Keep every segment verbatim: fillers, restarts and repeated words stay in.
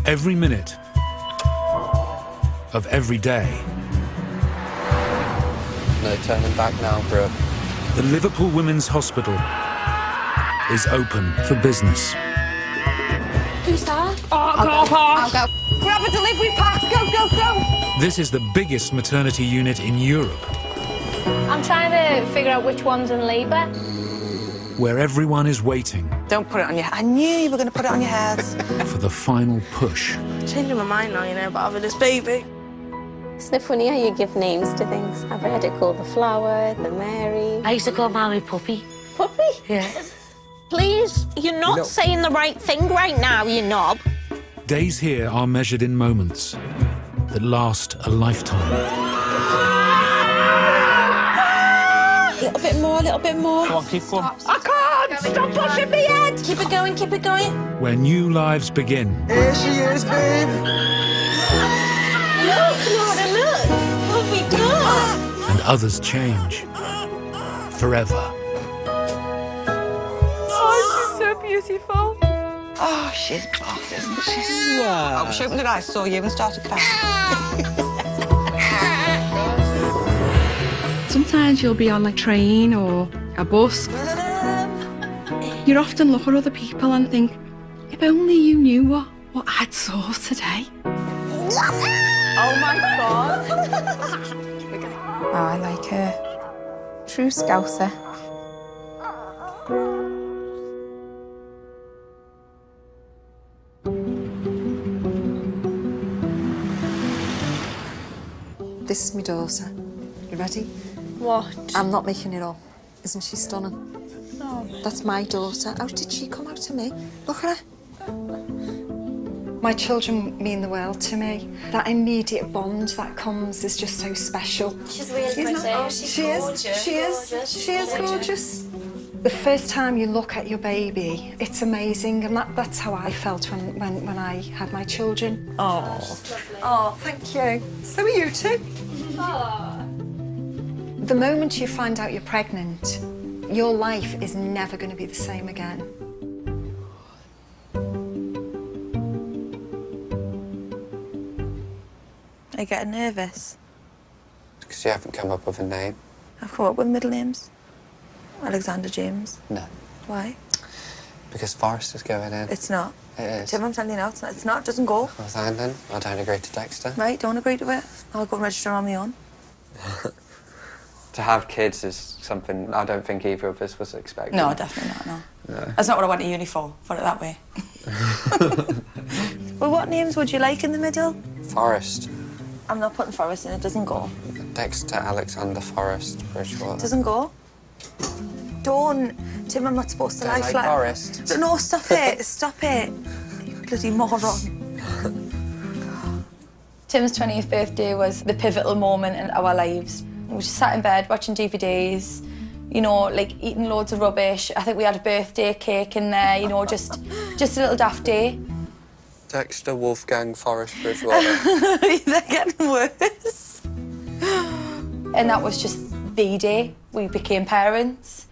Every minute of every day. No turning back now, bro. The Liverpool Women's Hospital is open for business. Who's that? Oh, I'll go, go, I'll go. Grab a delivery pack. Go, go, go. This is the biggest maternity unit in Europe, I'm trying to figure out which one's in labour. where everyone is waiting Don't put it on your... I knew you were going to put it on your head. for the final push. Changing my mind now, you know, about having this baby. Isn't it funny how you give names to things? I've heard it called the flower, the Mary. I used to call Mommy Puppy. Puppy? Yeah. Please, you're not You know- saying the right thing right now, you knob. Days here are measured in moments that last a lifetime. A little bit more, a little bit more. Come on, keep going. I can't! Stop pushing me head! Keep it going, keep it going. Where new lives begin Here she is, babe. Look, Laura, look! Oh my God! and others change forever. Oh, she's so beautiful. Oh, she's boss, isn't she? Wow. I was hoping that I saw you and started crying. Sometimes you'll be on a train or a bus. You often look at other people and think, if only you knew what, what I'd saw today. Oh my God. Oh, I like her. True Scouser. This is my daughter. You ready? What? I'm not making it up. Isn't she stunning? No. That's my daughter. How did she come out to me? Look at her. My children mean the world to me. That immediate bond that comes is just so special. She's really Isn't pretty. it? Oh, she's she gorgeous. is. She is. Gorgeous. She is gorgeous. The first time you look at your baby, it's amazing, and that, that's how I felt when, when, when I had my children. Oh. Oh, thank you. So are you too. The moment you find out you're pregnant, your life is never going to be the same again. Are you getting nervous? Because you haven't come up with a name. I've come up with middle names. Alexander James. No. Why? Because Forrest is going in. It's not. It is. Tim, I'm telling you now, it's not. It's not. It doesn't go. Well, fine then. I don't agree to Dexter. Right, don't agree to it. I'll go and register on my own. To have kids is something I don't think either of us was expecting. No, definitely not, no. No. That's not what I went to uni for, put it that way. Well, what names would you like in the middle? Forrest. I'm not putting Forrest in. It doesn't go. Dexter, Alexander, Forrest, Bridgewater. It doesn't go. Don't. Tim, I'm not supposed to Don't lie like flat. Forrest. No, stop it. Stop it. You bloody moron. Tim's twentieth birthday was the pivotal moment in our lives. We just sat in bed watching D V Ds, you know, like eating loads of rubbish. I think we had a birthday cake in there, you know, just just a little daft day. Dexter, Wolfgang, Forrest, Bridgewater. They're getting worse. And that was just the day we became parents.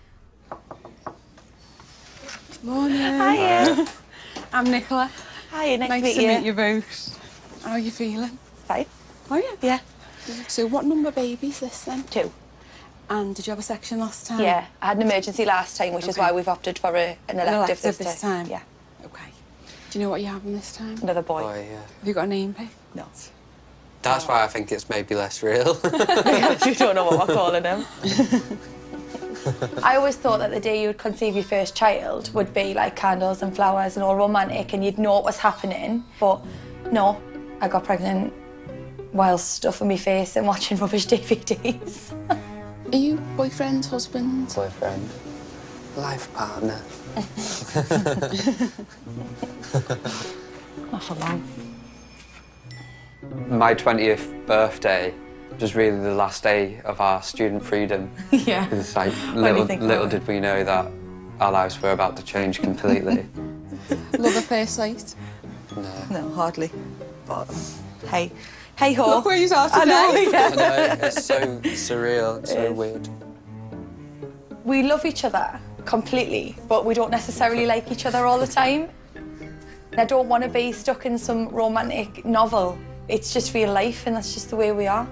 Morning. Hiya. I'm Nicola. Hiya, nice, Nice to meet to you. meet you both. How are you feeling? Fine. Oh, yeah? Yeah. So what number baby is this then? Two. And did you have a section last time? Yeah, I had an emergency last time, which is Okay. why we've opted for a, an elective, An elective this, this time. time? Yeah, Okay. Do you know what you're having this time? another boy. Boy, yeah. Have you got a name, Peg? No. That's why I think it's maybe less real. You don't know what we're calling him. I always thought that the day you would conceive your first child would be like candles and flowers and all romantic and you'd know what was happening. But no, I got pregnant while stuffing my face and watching rubbish D V Ds. Are you boyfriend, husband? Boyfriend. Life partner. Not for long. My twentieth birthday was really the last day of our student freedom. Yeah. It's like do you little, think little about it? did we know that our lives were about to change completely. Love at first sight? No. No, hardly. But hey, hey ho. Look where you are today. I know, I yeah. know, it's so surreal, it's so weird. We love each other completely, but we don't necessarily like each other all the time. I don't want to be stuck in some romantic novel. It's just real life, and that's just the way we are.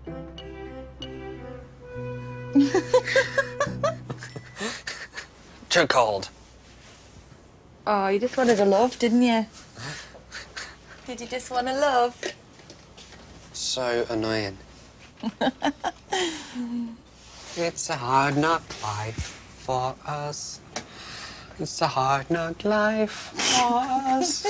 Too cold. Oh, you just wanted a love, didn't you? Did you just want a love? So annoying. It's a hard knock life for us. It's a hard knock life for us.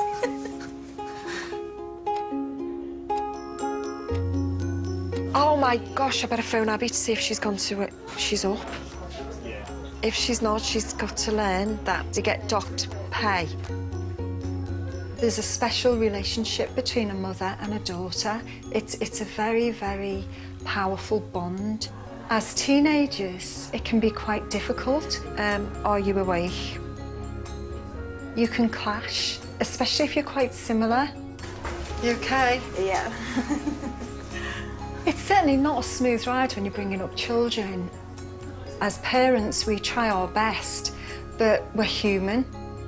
Oh my gosh, I better phone Abby to see if she's gone to it. She's up. If she's not, she's got to learn that to get docked pay. There's a special relationship between a mother and a daughter. It's, it's a very, very powerful bond. As teenagers, it can be quite difficult. Um, are you awake? You can clash, especially if you're quite similar. You okay? Yeah. It's certainly not a smooth ride when you're bringing up children. As parents, we try our best, but we're human.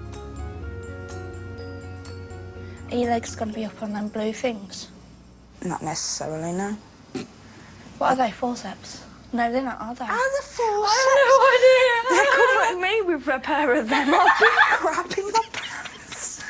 Are your legs going to be up on them blue things? Not necessarily, no. What are they, forceps? No, they're not, are they? Are the forceps? I have no idea. They come at me with a pair of them. I'll be crapping my pants.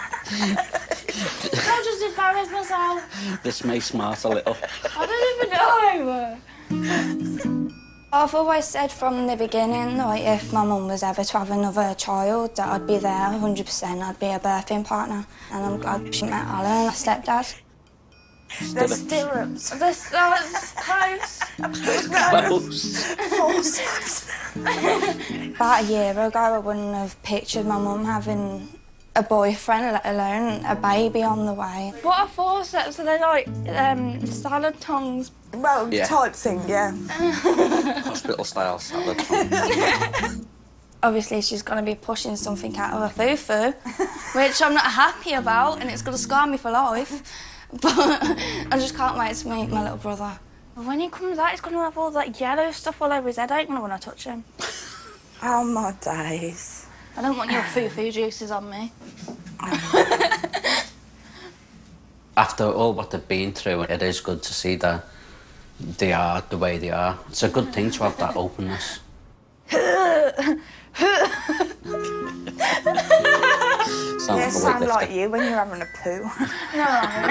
I'll just embarrass myself. This may smart a little. I don't even know they were. I've always said from the beginning, like, if my mum was ever to have another child, that I'd be there one hundred percent. I'd be a birthing partner. And I'm glad she met Alan, my stepdad. They're stirrups. They're so close. Close. Forceps. About a year ago, I wouldn't have pictured my mum having a boyfriend, let alone a baby on the way. What are forceps? Are they like um, salad tongues? Well, Yeah. type thing, yeah. Hospital style salad. Obviously, she's going to be pushing something out of her foo-foo, which I'm not happy about, and it's going to scar me for life. But I just can't wait to meet my little brother. When he comes out, he's going to have all that yellow stuff all over his head. I ain't going to want to touch him. Oh, my days. I don't want your foo-foo juices on me. After all what they've been through, it is good to see that they are the way they are. It's a good thing to have that openness. Sound Yeah, like a sound weightlifter. like you when you're having a poo. No.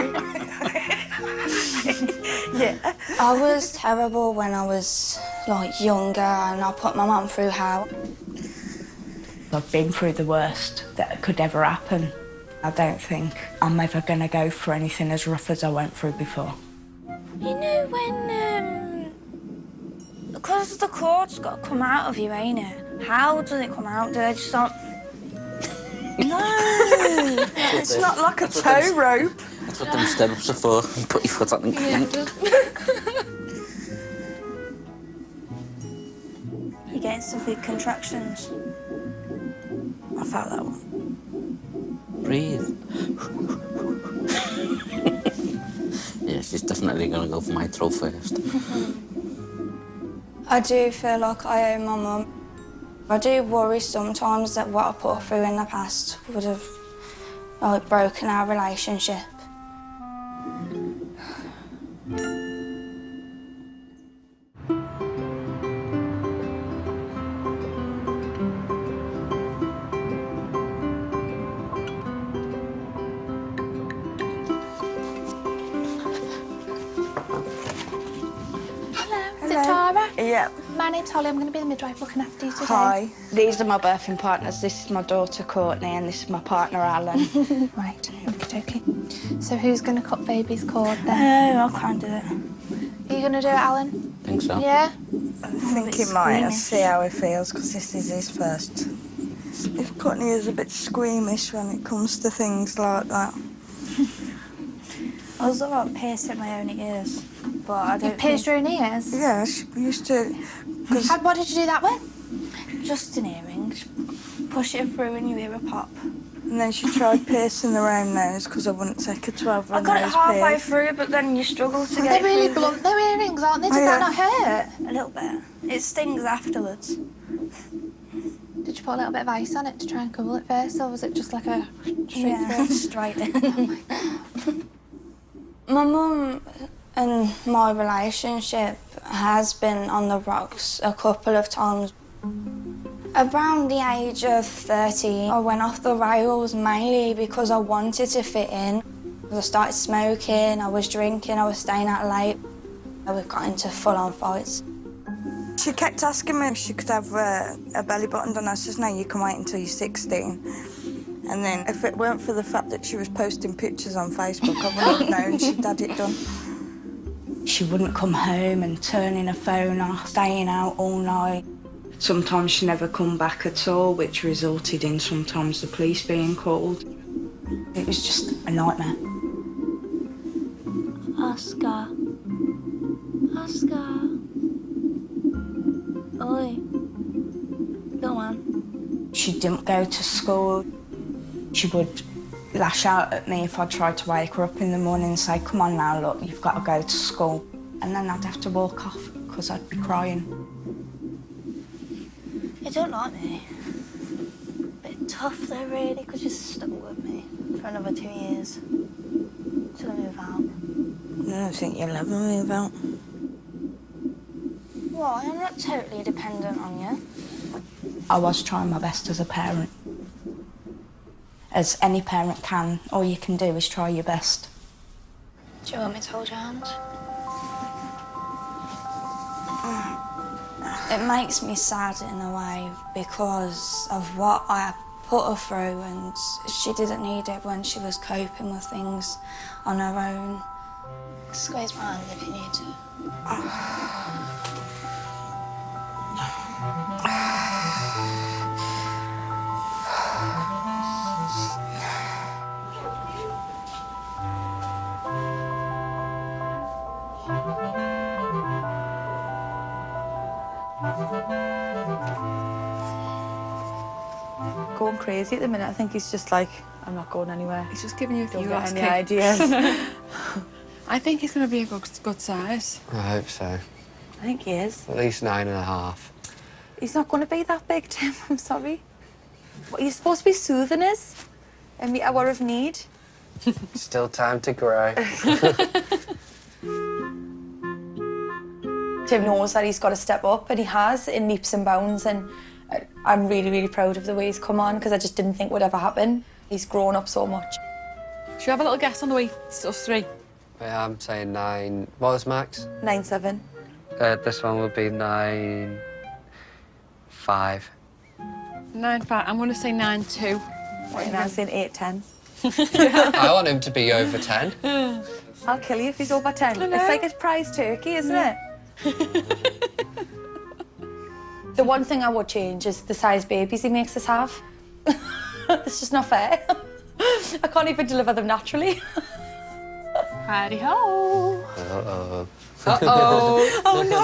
Yeah. I was terrible when I was, like, younger, and I put my mum through hell. I've been through the worst that could ever happen. I don't think I'm ever going to go through anything as rough as I went through before. You know when, um... because the cord's got to come out of you, ain't it? How does it come out? Do they just not... No, it's not like a tow rope. That's what them stirrups are for. You put your foot on and Yeah. You're getting some big contractions. I felt that one. breathe. Yeah, she's definitely going to go for my throat first. I do feel like I owe my mum. I do worry sometimes that what I put her through in the past would have, like, broken our relationship. Is it Tara? Yeah. My name's Holly. I'm going to be the midwife looking after you today. Hi. These are my birthing partners. This is my daughter, Courtney, and this is my partner, Alan. Right, okay, okay. So who's going to cut baby's cord then? No, I can't do it. Are you going to do it, Alan? Think so. Yeah? I think he might. I'll see how he feels, because this is his first. If Courtney is a bit squeamish when it comes to things like that. I was about piercing my own ears, but I don't You pierced your own ears? Yeah, she used to... Cause And what did you do that with? Just an earring. Just push it through and you hear a pop. And then she tried piercing her own nose, because I wouldn't take her to have her I got it nose halfway pierced. through, but then you struggle to get They're it really through. blunt, they're earrings, aren't they? Did Oh, that yeah. not hurt? A little bit. It stings afterwards. Did you you put a little bit of ice on it to try and cool it first, or was it just like a straight Yeah, through? straight in. Oh my God. My mum and my relationship has been on the rocks a couple of times. Around the age of thirteen, I went off the rails mainly because I wanted to fit in. I started smoking, I was drinking, I was staying out late. I got into full-on fights. She kept asking me if she could have uh, a belly button done. I says, no, you can wait until you're sixteen. And then if it weren't for the fact that she was posting pictures on Facebook, I wouldn't have known she'd had it done. She wouldn't come home and turning her phone off, staying out all night. Sometimes she never come back at all, which resulted in sometimes the police being called. It was just a nightmare. Oscar. Oscar. Oi. Go on. She didn't go to school. She would lash out at me if I tried to wake her up in the morning and say, come on now, look, you've got to go to school. And then I'd have to walk off because I'd be crying. You don't like me. Bit tough though, really, because you're stuck with me for another two years. Till I move out. I don't think you'll ever move out. Why? I'm not totally dependent on you. I was trying my best as a parent. As any parent can, all you can do is try your best. Do you want me to hold your hand? It makes me sad in a way because of what I put her through, and she didn't need it when she was coping with things on her own. Squeeze my hand if you need to. Going crazy at the minute. I think he's just like, I'm not going anywhere. He's just giving you a few Don't get last any kicks. ideas. I think he's going to be a good, good size. I hope so. I think he is. At least nine and a half. He's not going to be that big, Tim. I'm sorry. What, you're supposed to be soothing us and meet our hour of need. Still time to grow. Tim knows that he's got to step up, and he has in leaps and bounds, and I'm really, really proud of the way he's come on, because I just didn't think would ever happen. He's grown up so much. Should we have a little guess on the way? It's us three. Yeah, I'm saying nine. What was Max? Nine seven. Uh, this one would be nine five. Nine five. I'm going to say nine two. What, and I'm saying eight ten. I want him to be over ten. I'll kill you if he's over ten. It's like a prize turkey, isn't it? The one thing I would change is the size babies he makes us have. It's just not fair. I can't even deliver them naturally. Howdy ho. Uh-oh. Uh-oh.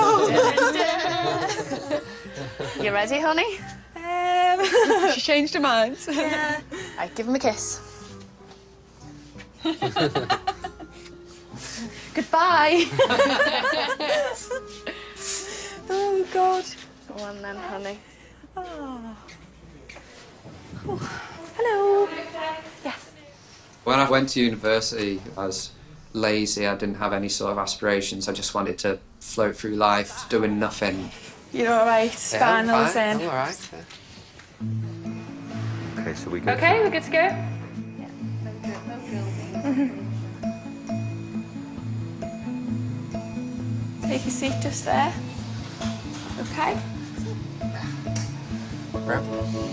Oh, no. You ready, honey? Um, She changed her mind. yeah. Right, give him a kiss. Goodbye. Oh, God. Go on then, honey. Oh. Oh. Hello. Yes. When I went to university, I was lazy. I didn't have any sort of aspirations. I just wanted to float through life doing nothing. You're all right. Yeah, Spinal's I'm fine. in. I'm all right. Yeah. Okay, so we go. Okay, we're good to go? Take your seat just there. Okay. Right.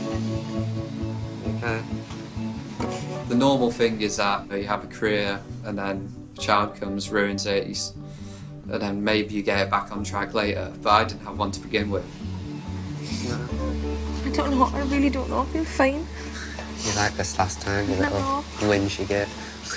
Okay. The normal thing is that you have a career and then a child comes, ruins it, you s- and then maybe you get it back on track later. But I didn't have one to begin with. I don't know. I really don't know. I feel fine. You like this last time, the No. little whinge you get.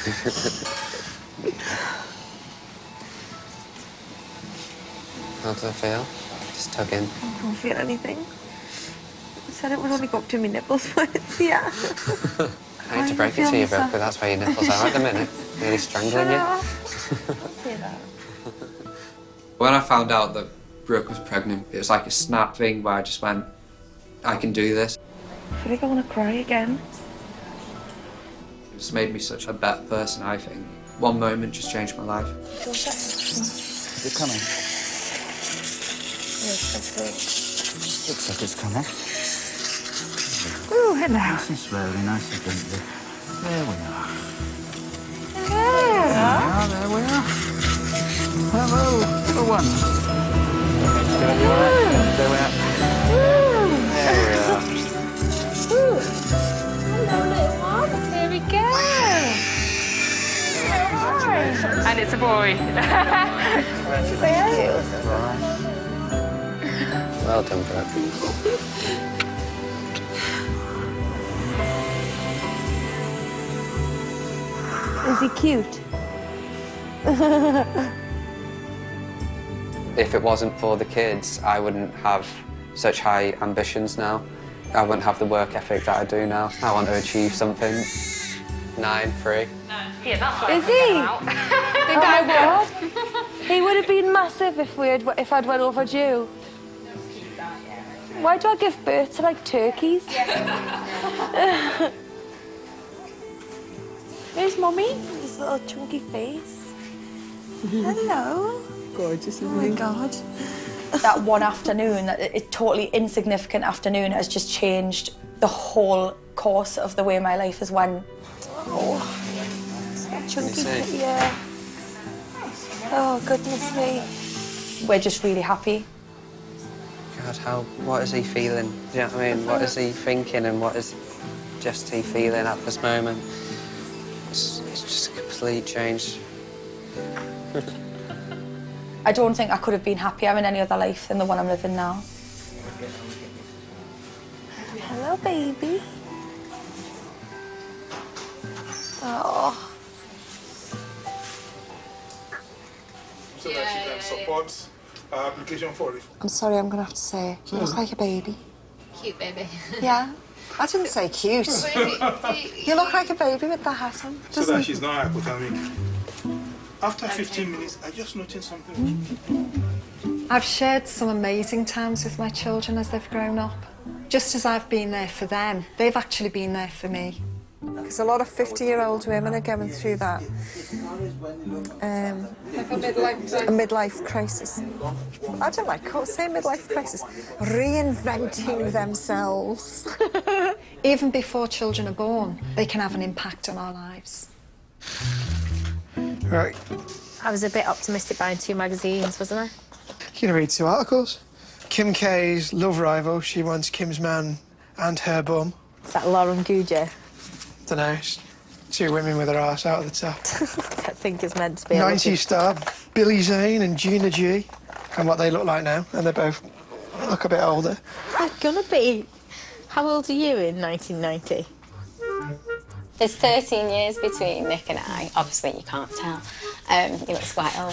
How does it feel? Just tug in. I don't feel anything. I said it would only go up to my nipples, but it's yeah. I hate to break it to you, Brooke, but that's where your nipples are at the minute. Nearly strangling you. When I found out that Brooke was pregnant, it was like a snap thing where I just went, I can do this. I think I want to cry again. It's made me such a better person, I think. One moment just changed my life. You're coming. Yes, that's it. Looks like it's coming. Ooh, hello. Nice and slowly, nice and gently. There we are. Hello. There we are, there we are. Hello, little one. There we are. There we are. There we are. Hello, little one. Here we go. And it's a boy. Well done, Brooke. Is he cute? If it wasn't for the kids, I wouldn't have such high ambitions now. I wouldn't have the work ethic that I do now. I want to achieve something. Nine, three. Yeah, that's what Is he? Oh my God. He would have been massive if we had if I'd went overdue. Why do I give birth to like turkeys? Where's Mummy? His little chunky face. Hello. Gorgeous, isn't he? Oh my God. That one afternoon, that a totally insignificant afternoon, has just changed the whole course of the way my life has went. Oh, chunky, yeah. Oh, goodness me. We're just really happy. God, how, what is he feeling? Do you know what I mean? What is he thinking and what is just he feeling at this moment? It's, it's just a complete change. I don't think I could have been happier in any other life than the one I'm living now. Hello, baby. Oh. So that she can support our application for it. I'm sorry, I'm going to have to say, you look like a baby. Cute baby. Yeah. I didn't say cute. You look like a baby with the hat on. So that she's not hypothermic. After fifteen minutes, I just noticed something. I've shared some amazing times with my children as they've grown up. Just as I've been there for them, they've actually been there for me. Because a lot of fifty-year-old women are going through that. Um, Like a midlife crisis. a midlife crisis. I don't like saying midlife crisis. Reinventing themselves. Even before children are born, they can have an impact on our lives. Right. I was a bit optimistic buying two magazines, wasn't I? You can read two articles. Kim K's love rival. She wants Kim's man and her bum. Is that Lauren Guja? Don't know. It's two women with their arse out of the top. I think it's meant to be. nineties star Billy Zane and Gina G. And what they look like now. And they both look a bit older. They're gonna be. How old are you in nineteen ninety? There's thirteen years between Nick and I. Obviously, you can't tell. Um, he looks quite old.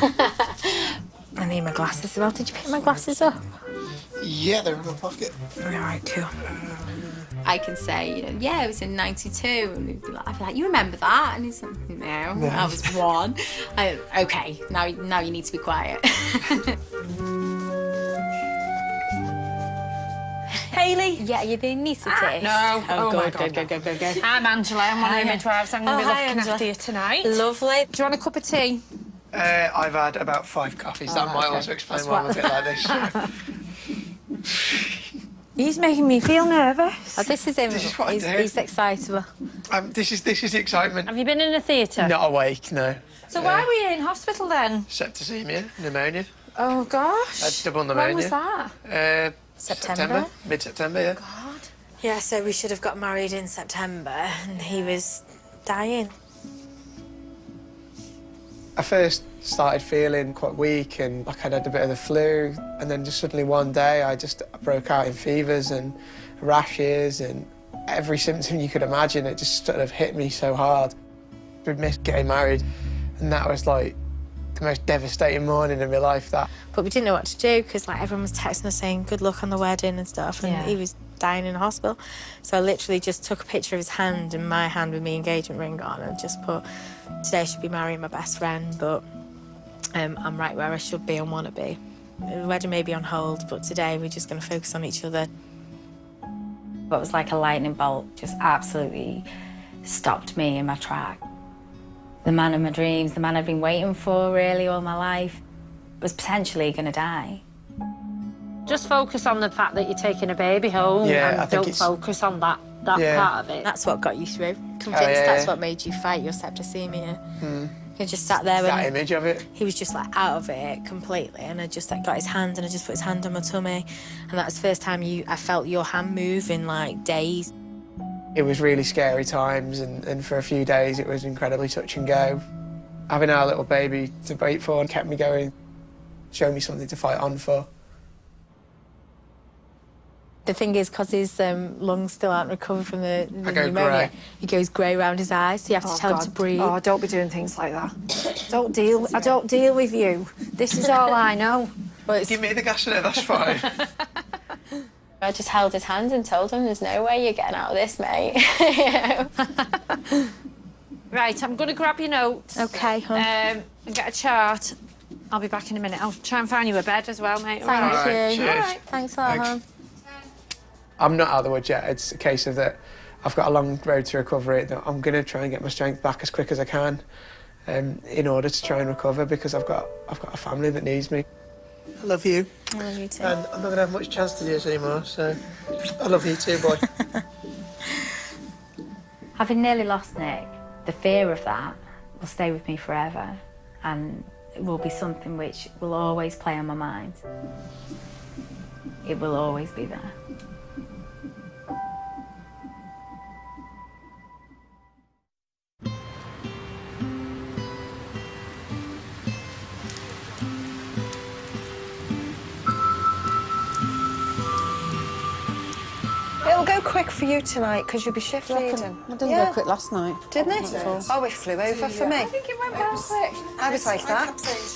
I need my glasses as well. Did you pick my glasses up? Yeah, they're in my pocket. All right, cool. I can say, you know, yeah, it was in ninety-two, and he'd be like, I'd be like, you remember that? And he's like, no, No. I was one. I, okay, now, now you need to be quiet. Hayley? Yeah, you're the anaesthetist. Ah, no. Oh, Oh, good, my good, God, good, good, good, good. I'm Angela. I'm one of the Hiya. midwives. I'm going to Oh, be hi, looking Angela. after you tonight. Lovely. Do you want a cup of tea? Uh, I've had about five coffees. That Oh, might okay. also explain That's why I'm a what- bit like this. He's making me feel nervous. Oh, this is him. This is what I he's, do. he's excitable. Um, this is this is excitement. Have you been in a theatre? Not awake, no. So why were you in hospital then? Septicemia, pneumonia. Oh, gosh. Had double pneumonia. When was that? Uh, September? Mid-September, yeah. God. Yeah, so we should have got married in September, and he was dying. I first started feeling quite weak and like I'd had a bit of the flu, and then just suddenly one day I just broke out in fevers and rashes and every symptom you could imagine. It just sort of hit me so hard. We'd missed getting married, and that was like the most devastating morning in my life. That. But we didn't know what to do because like everyone was texting us saying good luck on the wedding and stuff, and Yeah. he was dying in a hospital. So I literally just took a picture of his hand and my hand with my engagement ring on and just put, today I should be marrying my best friend, but um, I'm right where I should be and want to be. The wedding may be on hold, but today we're just going to focus on each other. It was like a lightning bolt, just absolutely stopped me in my track. The man of my dreams, the man I've been waiting for really all my life, was potentially going to die. Just focus on the fact that you're taking a baby home Yeah, and I think don't it's- focus on that, that Yeah. part of it. That's what got you through. Convinced Oh, yeah, that's yeah. what made you fight your septicemia. Hmm. He just sat there That and image of it. he was just like out of it completely, and I just like got his hand and I just put his hand on my tummy, and that was the first time you I felt your hand move in like days. It was really scary times, and, and for a few days it was incredibly touch and go. Having our little baby to wait for kept me going, showed me something to fight on for. The thing is, because his um, lungs still aren't recovered from the, the I go pneumonia, grey. he goes grey around his eyes, so you have to Oh, tell him to God. breathe. Oh, don't be doing things like that. Don't deal. I don't deal with you. This is all I know. Give me the gas in it, that's fine. I just held his hand and told him, there's no way you're getting out of this, mate. You know? Right, I'm going to grab your notes. Okay, hon. Um, and get a chart. I'll be back in a minute. I'll try and find you a bed as well, mate. Thank All right, you. cheers. All right, thanks a lot, Thanks. hon. I'm not out of the woods yet. It's a case of that I've got a long road to recovery. That I'm going to try and get my strength back as quick as I can, um, in order to try and recover, because I've got I've got a family that needs me. I love you. I love you too. And I'm not going to have much chance to do this anymore, so I love you too, boy. Having nearly lost Nick, the fear of that will stay with me forever, and it will be something which will always play on my mind. It will always be there. It'll go quick for you tonight because you'll be shift leading. It didn't go quick last night. Didn't it? Before. Oh, it flew over for me. I think it went very quick. I was like that.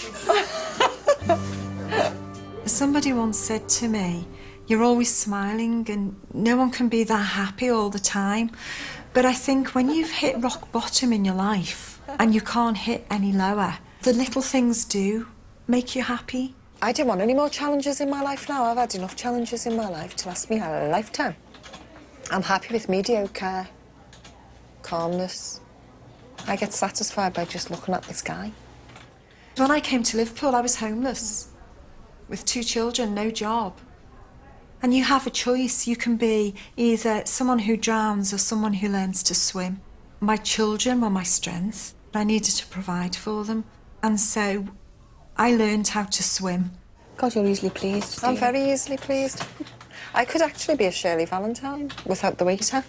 Somebody once said to me, you're always smiling and no one can be that happy all the time. But I think when you've hit rock bottom in your life and you can't hit any lower, the little things do make you happy. I don't want any more challenges in my life now. I've had enough challenges in my life to last me a lifetime. I'm happy with mediocre calmness. I get satisfied by just looking at the sky. When I came to Liverpool, I was homeless, with two children, no job. And you have a choice. You can be either someone who drowns or someone who learns to swim. My children were my strength. I needed to provide for them. And so I learned how to swim. God, you're easily pleased. I'm very easily pleased. I could actually be a Shirley Valentine without the waiter.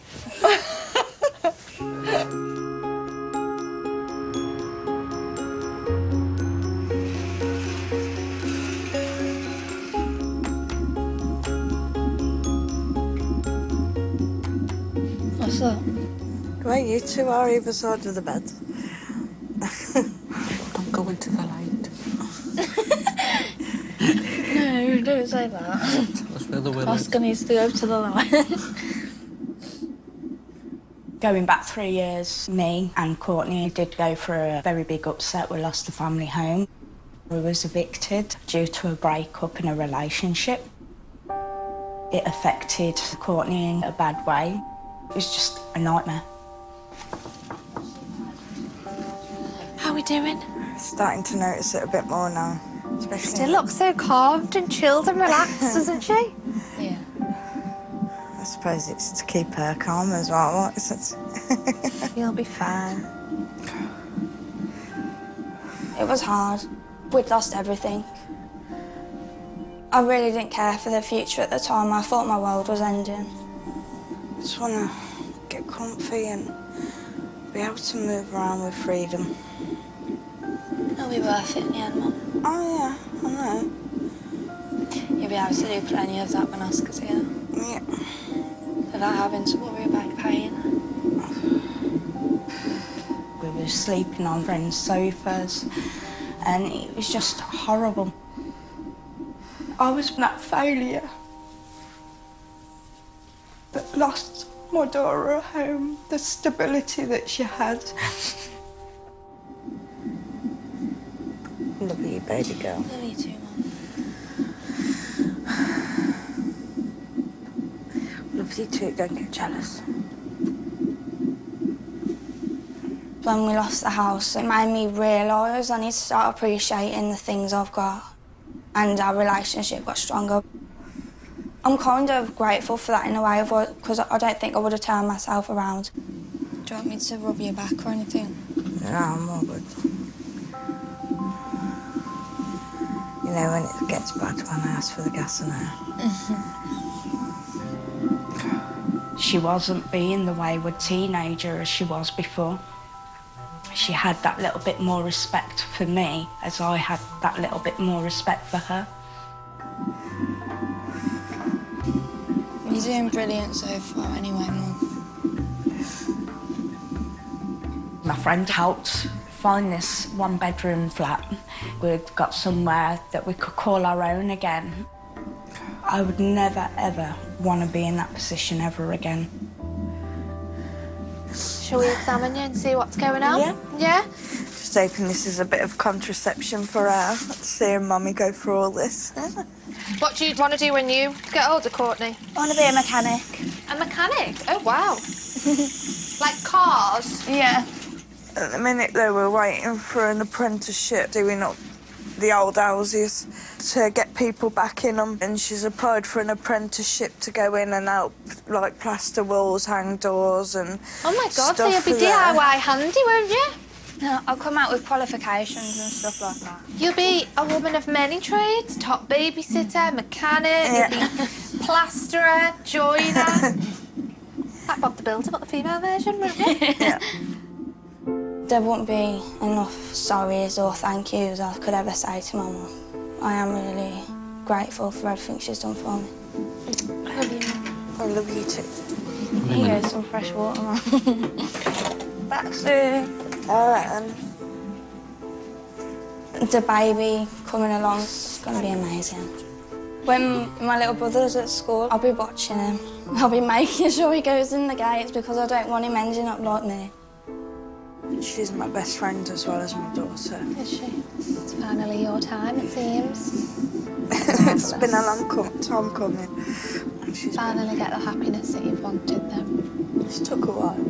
What's that? Right, you two are either side of the bed. I'm going to the light. No, don't say that. That's where the will is. Oscar needs to go to the light. Going back three years, me and Courtney did go for a very big upset. We lost the family home. We was evicted due to a breakup in a relationship. It affected Courtney in a bad way. It was just a nightmare. How are we doing? Starting to notice it a bit more now. Especially Still looks so calmed and chilled and relaxed, doesn't she? Yeah. I suppose it's to keep her calm as well. What is it? You'll be fine. It was hard. We'd lost everything. I really didn't care for the future at the time. I thought my world was ending. I just want to get comfy and be able to move around with freedom. It'll be worth it in the end, Mum. Oh, yeah, I know. You'll be able to do plenty of that when Oscar's here. Yeah. Without having to worry about paying. We were sleeping on friends' sofas, and it was just horrible. I was that failure that lost my daughter at home, the stability that she had. Love you, baby girl. Love you too, Mum. Love loves you too, don't get jealous. When we lost the house, it made me realise I need to start appreciating the things I've got, and our relationship got stronger. I'm kind of grateful for that in a way, because I don't think I would have turned myself around. Do you want me to rub your back or anything? No, I'm all good. You know when it gets bad when I ask for the gas and air. She wasn't being the wayward teenager as she was before. She had that little bit more respect for me as I had that little bit more respect for her. You're doing brilliant so far anyway, Mum. My friend helped find this one-bedroom flat. We'd got somewhere that we could call our own again. I would never, ever want to be in that position ever again. Shall we examine you and see what's going on? Yeah. Yeah? Just hoping this is a bit of contraception for her. Seeing Mummy go through all this. What do you want to do when you get older, Courtney? I want to be a mechanic. A mechanic? Oh, wow. Like cars? Yeah. At the minute, though, we're waiting for an apprenticeship doing up the old houses to get people back in them. And she's applied for an apprenticeship to go in and help, like, plaster walls, hang doors and Oh, my God, so stuff you'll be for D I Y there. handy, won't you? No, I'll come out with qualifications and stuff like that. You'll be a woman of many trades, top babysitter, mechanic, Yeah. you'll be plasterer, joiner. Like Bob the Builder, but the female version, wouldn't you? Yeah. There wouldn't be enough sorries or thank yous I could ever say to my mum. I am really grateful for everything she's done for me. I love you. I love you too. Here goes some fresh water, Mum. That's it. All right, then. The baby coming along is going to be amazing. When my little brother's at school, I'll be watching him. I'll be making sure he goes in the gates because I don't want him ending up like me. She's my best friend as well as my daughter. Is she? It's finally your time, it seems. It's been a long com time coming. And she's Finally been... get the happiness that you've wanted, then. It's took a while.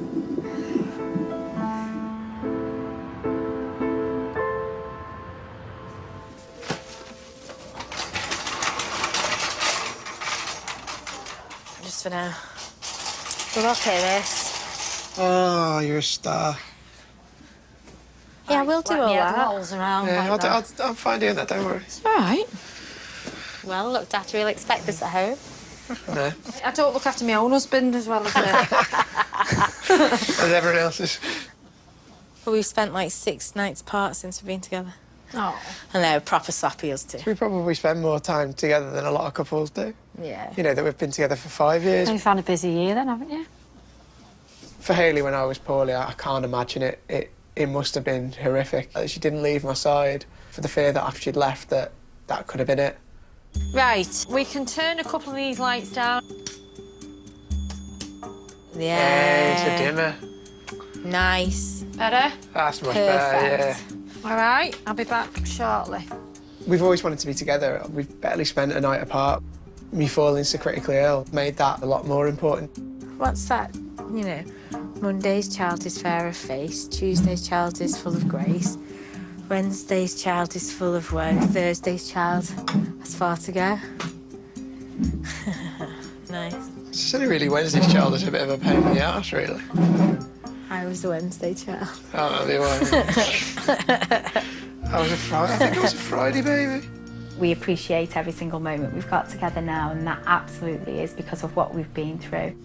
Just for now. We're okay, this. Oh, you're a star. Yeah, we'll do all that. around Yeah, like I'll, that. I'll, I'll find doing that, don't worry. All right. Well, looked after, he'll expect us at home. No. I don't look after my own husband as well as her. As everyone else's. But we've spent like six nights apart since we've been together. Oh. And they're proper soppy, us too. We probably spend more time together than a lot of couples do. Yeah. You know, that we've been together for five years. You've had a busy year then, haven't you? For Hayley, when I was poorly, I can't imagine it. It it must have been horrific. She didn't leave my side for the fear that after she'd left, that that could have been it. Right, we can turn a couple of these lights down. Yeah. Hey, it's a dimmer. Nice. Better? That's much Perfect. better, yeah. All right, I'll be back shortly. We've always wanted to be together. We've barely spent a night apart. Me falling so critically ill made that a lot more important. What's that? You know, Monday's child is fair of face, Tuesday's child is full of grace, Wednesday's child is full of woe, Thursday's child has far to go. Nice. It's only really Wednesday's child is a bit of a pain in the arse, really. I was the Wednesday child. Oh, no, they weren't. I was a Friday. I think I was a Friday baby. We appreciate every single moment we've got together now, and that absolutely is because of what we've been through.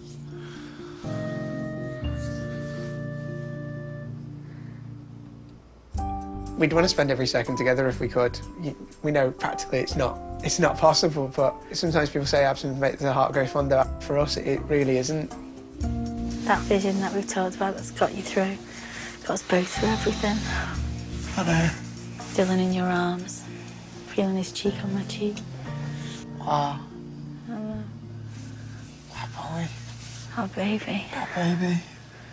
We'd want to spend every second together if we could. We know practically it's not it's not possible, but sometimes people say absence makes the heart grow fonder. For us, it really isn't. That vision that we've talked about that's got you through, got us both through everything. I know. Dylan in your arms, feeling his cheek on my cheek. Wow. I know. That boy. Oh, baby. That baby.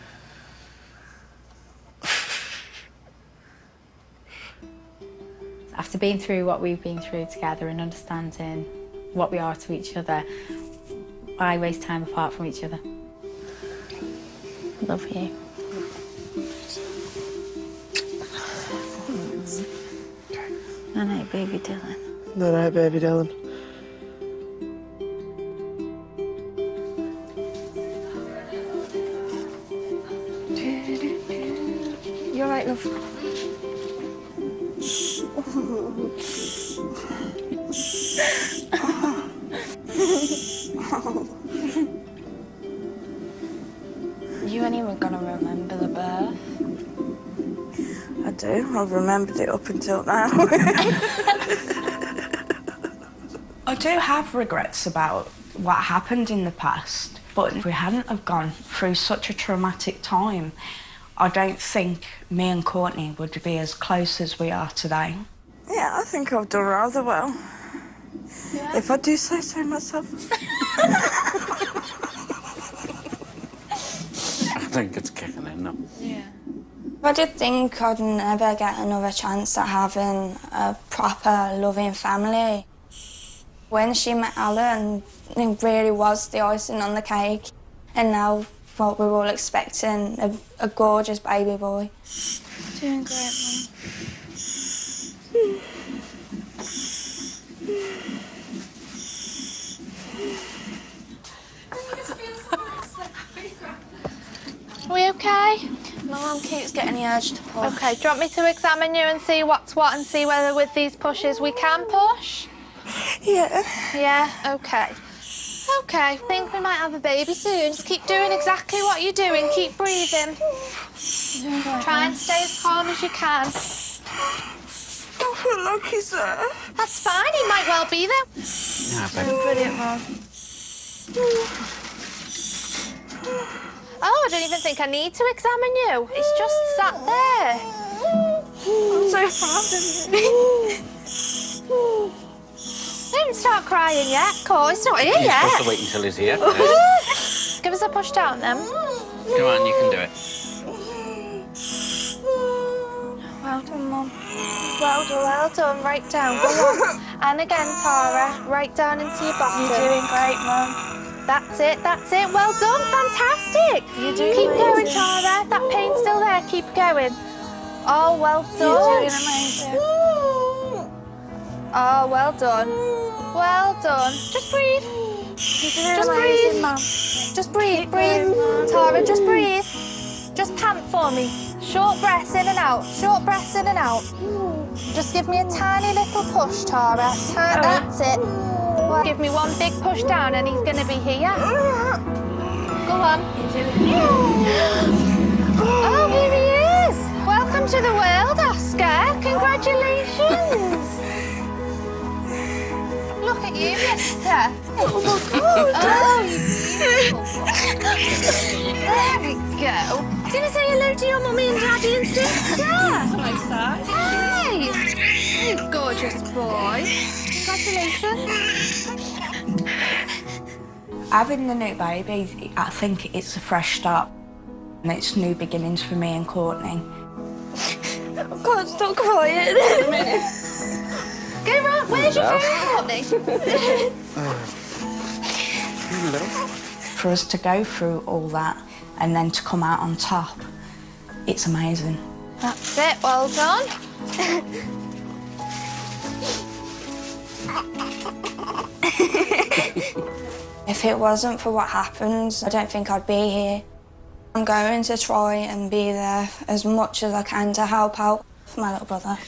After being through what we've been through together and understanding what we are to each other, Why waste time apart from each other? Love you. Night night, baby Dylan. Night night, baby Dylan. You all right, love? You ain't even gonna remember the birth. I do. I've remembered it up until now. I do have regrets about what happened in the past, but if we hadn't have gone through such a traumatic time, I don't think me and Courtney would be as close as we are today. Yeah, I think I've done rather well. Yeah. If I do say so myself. I think it's kicking in now. Yeah. I did think I'd never get another chance at having a proper, loving family. When she met Alan, it really was the icing on the cake. And now, what we're all expecting, a, a gorgeous baby boy. Doing great, Mum. Are we okay? My mum keeps getting the urge to push. Okay, do you want me to examine you and see what's what and see whether with these pushes we can push? Yeah. Yeah, okay. Okay, I think we might have a baby soon. Just keep doing exactly what you're doing. Keep breathing. Try and stay as calm as you can. I feel like he's there. That's fine, he might well be there. Yeah, baby. Brilliant, Mum. Oh, I don't even think I need to examine you. It's just sat there. I'm so proud of you. Don't start crying yet, Cor. It's not here You're yet. supposed to wait until he's here. Give us a push down, then. Come on, you can do it. Well done, Mum. Well done, well done. Right down. Go on. And again, Tara. Right down into your bottom. You're doing great, Mum. That's it, that's it. Well done, fantastic. You're doing Keep amazing. going, Tara. That pain's still there. Keep going. Oh, well done. You're doing amazing. Oh, well done. Well done. Just breathe. You're doing Just amazing, breathe. Mum. Just breathe, Keep breathe. going, Mum. Tara, just breathe. Just pant for me. Short breaths in and out. Short breaths in and out. Just give me a tiny little push, Tara. Ta- that's it. Well, give me one big push down and he's going to be here. Go on. Oh, here he is. Welcome to the world, Oscar. Congratulations. Look at you, mister. Oh, my God. Oh, you beautiful. There we go. Do you want to say hello to your mummy and daddy and sister? Hey. You gorgeous boy. Congratulations. Having the new baby, I think it's a fresh start. And it's new beginnings for me and Courtney. I can't stop crying. Go round. Where's your phone, Courtney? For us to go through all that and then to come out on top, it's amazing. That's it. Well done. If it wasn't for what happened, I don't think I'd be here. I'm going to try and be there as much as I can to help out for my little brother.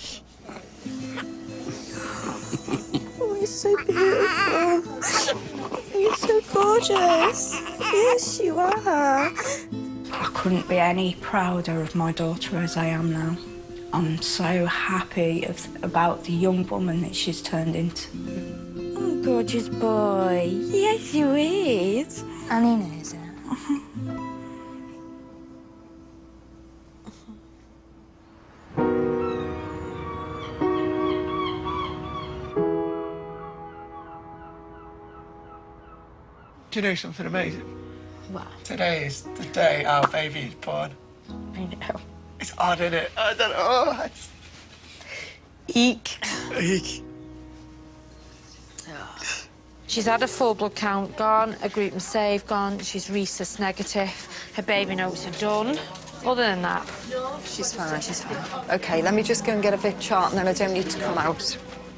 Oh, you're so beautiful. You're so gorgeous. Yes, you are. I couldn't be any prouder of my daughter as I am now. I'm so happy of, about the young woman that she's turned into. Oh, gorgeous boy. Yes, you is. And he knows it. Do you know something amazing? What? Today is the day our baby is born. I know. It's odd, isn't it? I don't know. It's... Eek. Eek. She's had a full blood count gone, a group and save gone, she's rhesus negative, her baby notes are done. Other than that... She's fine, she's fine. OK, let me just go and get a Vic chart and then I don't need to come out.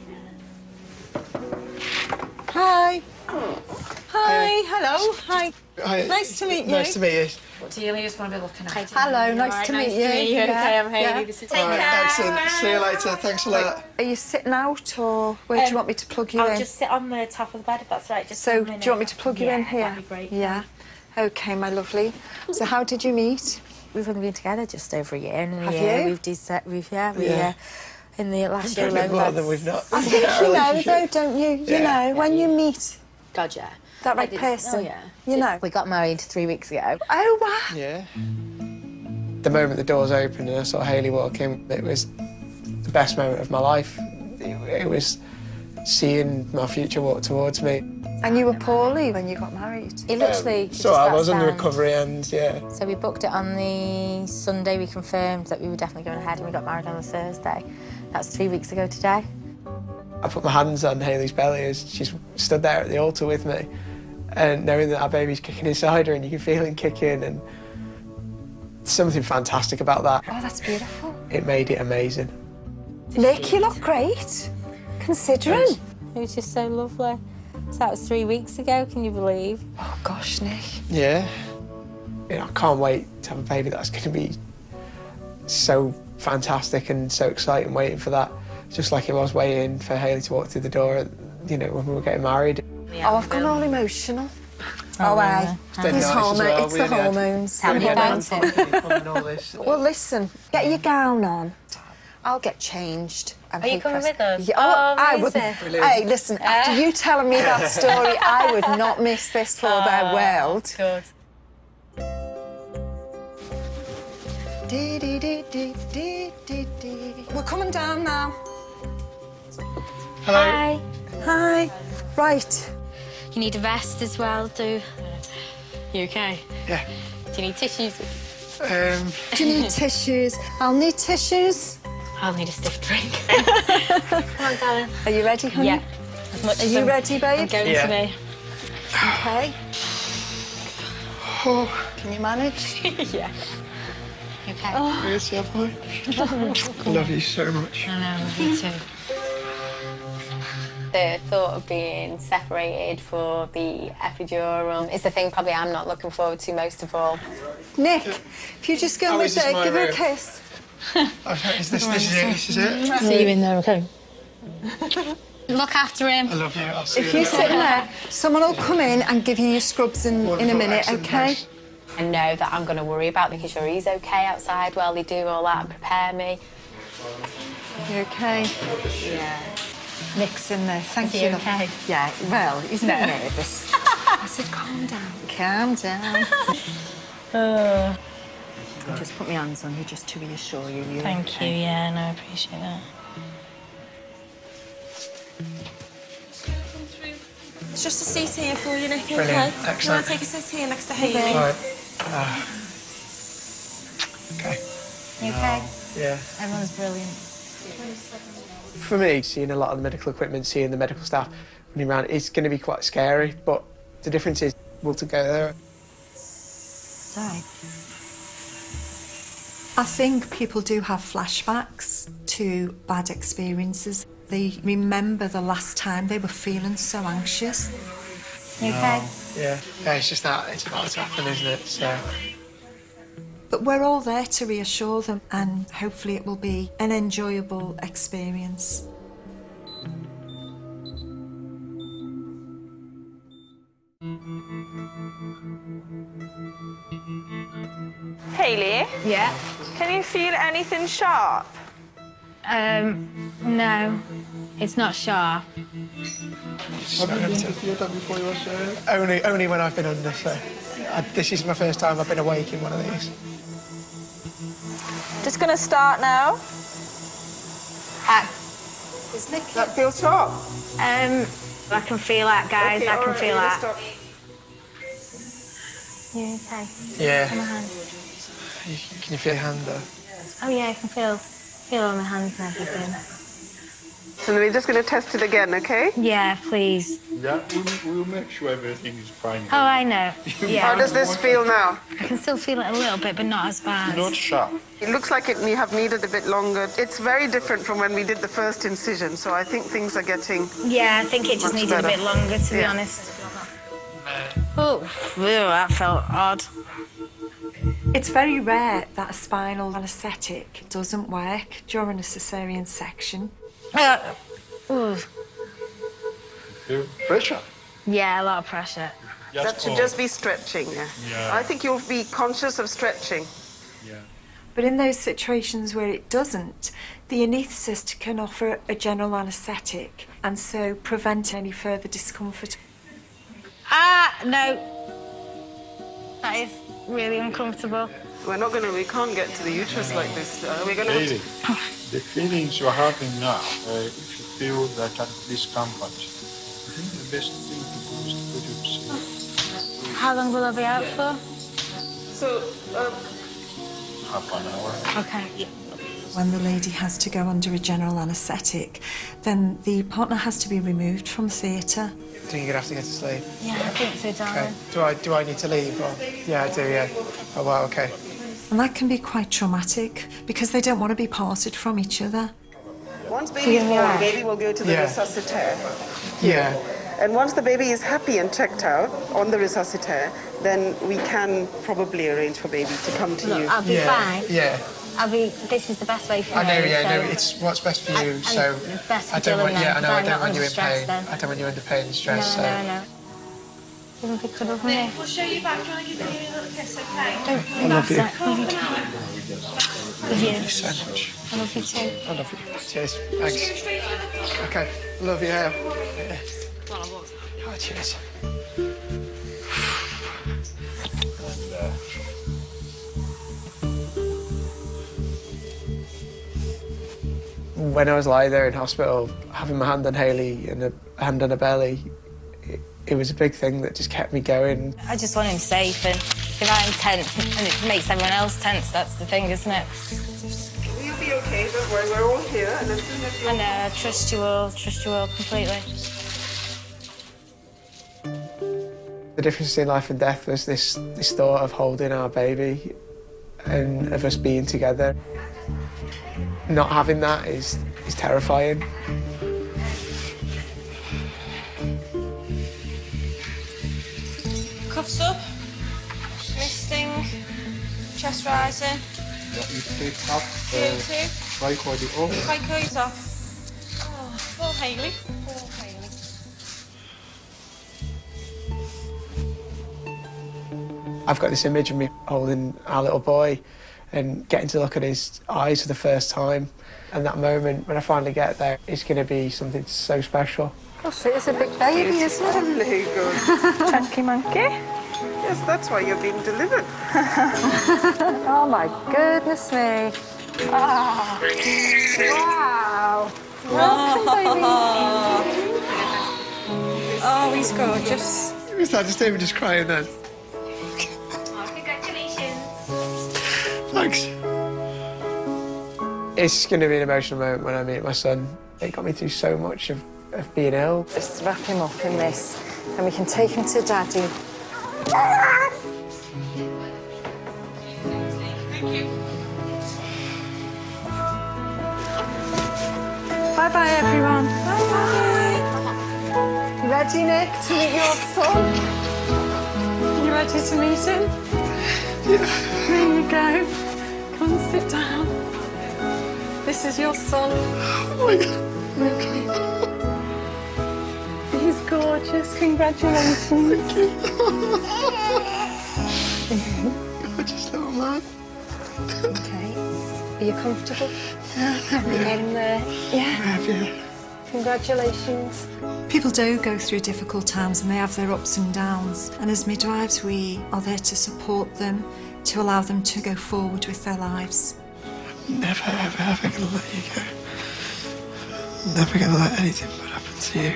Hi. Hi, hello, hi. Hi. Nice to meet you. Nice to meet you. What do you just want to be looking at? Hello, nice Right, to nice meet to you. meet you. Yeah. OK, I'm Hayley. Yeah. This is Take All right, care. excellent. See you later. Thanks a lot. Are you sitting out or where do you Um, want me to plug you I'll in? just sit on the top of the bed if that's right. Just So, for a do minute. you want me to plug you yeah, in here? That'd be great. Yeah. OK, my lovely. So how did you meet? We've only been together just over a year. And in Have a year you? We've, de- we've yeah, we, Yeah. uh, in the last Don't year get alone. more than we've not. I think you know, though, don't you? You Yeah. know, when you meet God, yeah. that right I did- person, Oh, yeah. you know. We got married three weeks ago. Oh, wow. Yeah. The moment the doors opened and I saw Hayley walk in, it was the best moment of my life. It, it was seeing my future walk towards me. And you were poorly when you got married? It literally... it So just I got was on the stand. recovery end, yeah. So we booked it on the Sunday. We confirmed that we were definitely going ahead and we got married on the Thursday. That's three weeks ago today. I put my hands on Hayley's belly as she's stood there at the altar with me, and knowing that our baby's kicking inside her and you can feel him kicking, and something fantastic about that. Oh, that's beautiful. It made it amazing. Nick, you look great, considering. It was just so lovely. So that was three weeks ago, can you believe? Oh, gosh, Nick. Yeah. You know, I can't wait to have a baby that's going to be so fantastic and so exciting waiting for that. Just like it was waiting for Hayley to walk through the door, you know, when we were getting married. Oh, I've gone all emotional. Oh, Oh, aye. It's dead These nice as hormones, well, it's the really had- hormones. Tell me really had about fun it. filming all this. Well, listen, get your gown on. I'll get changed. And Are you he coming press- with us? Yeah, Oh, I would. amazing. Brilliant. Hey, listen, after you telling me that story, I would not miss this for the world. Good. Dee, dee, dee, dee, dee, dee, dee. We're coming down now. Hello. Hi. Hi. Right. You need a vest as well, do you okay? Yeah. Do you need tissues? Um, Do you need tissues? I'll need tissues. I'll need a stiff drink. Come on, darling. Are you ready, honey? Yeah. As much Are as you I'm- ready, babe? I'm going Yeah. to me. Okay. oh, Can you manage? Yeah. You okay? yes, yeah, boy. I love you so much. I know, me too. The thought of being separated for the epidural is the thing probably I'm not looking forward to most of all. Nick, if you just go Oh, with is this her, my give her a room? kiss. Oh, is this, this is it? This is it? See you in there, okay? Look after him. I love you. I'll see If you you later. sit there, someone will come in and give you your scrubs in, in a Wonderful, minute, excellent, okay? thanks. I know that I'm going to worry about making sure he's okay outside while they do all that and prepare me. You okay? Yeah. Nick's in there. Thank Is you. he love. okay? Yeah, well, he's not nervous. I said, calm down. Calm down. Oh, Just put my hands on you just to reassure you. You're thank okay. you, yeah, no, I appreciate that. It's just a seat here for you, Nick, okay? Brilliant, You want excellent. to take a seat here next to Hayley? All right. Uh, okay. You okay? Yeah. Everyone's brilliant. For me, seeing a lot of the medical equipment, seeing the medical staff running around, it's going to be quite scary, but the difference is we'll to go there. Sorry. I think people do have flashbacks to bad experiences. They remember the last time they were feeling so anxious. You okay? Yeah. Yeah, it's just that, it's about to happen, isn't it? So, But we're all there to reassure them, and hopefully it will be an enjoyable experience. Hayley, Yeah. can you feel anything sharp? Um, no. It's not sharp. Have you ever taken your dog before you watched it? Only, only when I've been under, so I, this is my first time I've been awake in one of these. Just going to start now. Uh, Is Nick? That feels sharp. um, I can feel that, guys. Okay, I all can right, feel we're gonna that. stop. You okay? Yeah. On my hand. You, can you feel your hand though? Oh yeah, I can feel feel on my hands and everything. So we're just going to test it again, okay? Yeah, please. Yeah, we'll, we'll make sure everything is fine. Oh, I know. Yeah. How does this feel now? I can still feel it a little bit, but not as bad. Not sharp. It looks like it may have needed a bit longer. It's very different from when we did the first incision, so I think things are getting Yeah, I think it just much needed better. a bit longer, to be Yeah. honest. Oh, ew, that felt odd. It's very rare that a spinal anaesthetic doesn't work during a caesarean section. Uh, ooh. Feel pressure. Yeah, a lot of pressure. That should just be stretching, yeah. Yeah. I think you'll be conscious of stretching. But in those situations where it doesn't, the anaesthetist can offer a general anaesthetic and so prevent any further discomfort. Ah, no. That is really uncomfortable. We're not going to, we can't get to the uterus like this. Uh, we're going to... Really, the feelings you're having now, uh, if you feel that discomfort, I think the best thing to do is to put it to sleep. How long will I be out for? So, um... half an hour. Okay, yeah. When the lady has to go under a general anaesthetic, then the partner has to be removed from theatre. Do you have to get to sleep? Yeah, I think so, darling. Okay. Do I do I need to leave? Or... Yeah, I do. Yeah. Oh wow. Okay. And that can be quite traumatic because they don't want to be parted from each other. Once baby is born, Yeah. baby will go to the Yeah. resuscitaire. Yeah. And once the baby is happy and checked out on the resuscitaire, then we can probably arrange for baby to come to Look, you. I'll be Yeah. fine. Yeah. I'll be. This is the best way for I me. know. Yeah. so- No. It's what's best for you. And- so and best for I don't Jill want. and Yeah. I them, know. 'cause I I'm don't not want you under in stress pain. then. I don't want you under pain and stress. No, so. no, no. You want to pick it up with me? We'll show you back. Do you want to give me a little kiss, okay? I love you. Love you too. Love you. Thank you so much. I love you too. I love you. Cheers. Thanks. Okay. Love you. Yeah. Oh, cheers. When I was lying there in hospital, having my hand on Hayley and a hand on her belly, it, it was a big thing that just kept me going. I just want him safe, and if I'm tense and it makes everyone else tense, that's the thing, isn't it? You'll be okay, don't worry, we're all here. And as soon as I know, I trust you all, trust you all completely. The difference in life and death was this, this thought of holding our baby and of us being together. Not having that is, is terrifying. Cuffs up, misting, chest rising. Yeah, you take up. You too. Try cord it off. Quite coat off. Oh, poor Hayley. Poor Hayley. I've got this image of me holding our little boy and getting to look at his eyes for the first time. And that moment, when I finally get there, is going to be something so special. Gosh, it is a big baby, isn't it? Really good. Chunky monkey. Yes, that's why you're being delivered. Oh my goodness me. Ah. Wow. Welcome, baby. Oh, he's gorgeous. Was that just David just crying then? Congratulations. Thanks. It's going to be an emotional moment when I meet my son. It got me through so much of, of being ill. Just wrap him up in this, and we can take him to Daddy. Bye-bye, everyone. You ready, Nick, to meet your son? You ready to meet him? Yeah. There you go. Come and sit down. This is your son. Oh my God. He's gorgeous. Congratulations. Gorgeous little man. Okay. Are you comfortable? Yeah, I'm You getting there? Yeah. yeah. Congratulations. People do go through difficult times and they have their ups and downs. And as midwives, we are there to support them, to allow them to go forward with their lives. Never, ever, ever gonna let you go. Never gonna let anything bad happen to you.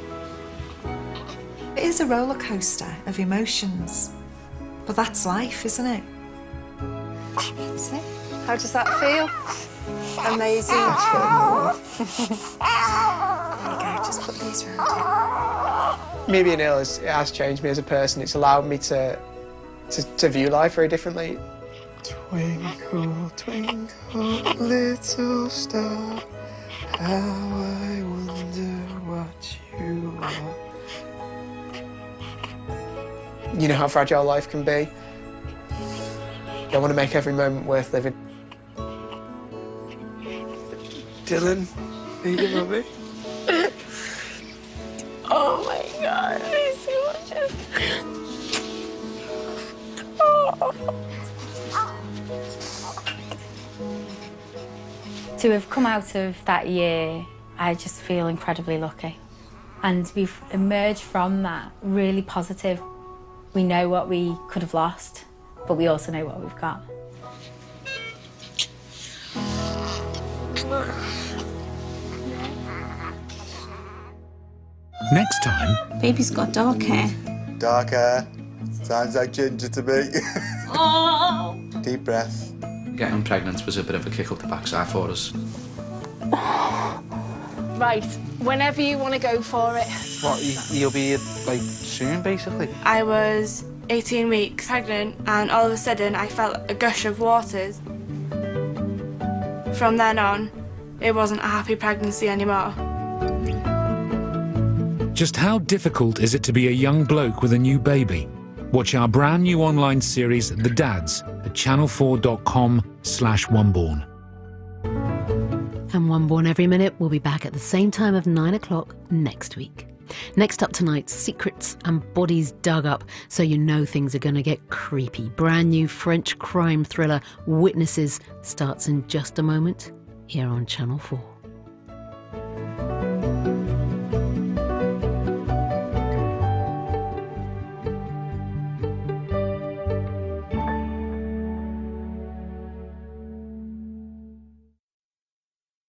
It is a roller coaster of emotions. But that's life, isn't it? That's it. How does that feel? Amazing. There you go, just put these around you. Me being ill has, it has changed me as a person. It's allowed me to, to, to view life very differently. Twinkle, twinkle, little star, how I wonder what you are. You know how fragile life can be. I want to make every moment worth living. Dylan, need you, mummy? Oh my God, I see what just... Oh. To have come out of that year, I just feel incredibly lucky. And we've emerged from that really positive. We know what we could have lost, but we also know what we've got. Next time... Baby's got dark hair. Dark hair. Sounds like ginger to me. Oh. Deep breath. Getting pregnant was a bit of a kick up the backside for us. Right, whenever you want to go for it. What, you, you'll be, like, soon, basically? I was eighteen weeks pregnant and all of a sudden I felt a gush of waters. From then on, it wasn't a happy pregnancy anymore. Just how difficult is it to be a young bloke with a new baby? Watch our brand new online series, The Dads, at channel four dot com slash oneborn. And One Born Every Minute will be back at the same time of nine o'clock next week. Next up tonight, secrets and bodies dug up so you know things are going to get creepy. Brand new French crime thriller, Witnesses, starts in just a moment here on Channel four.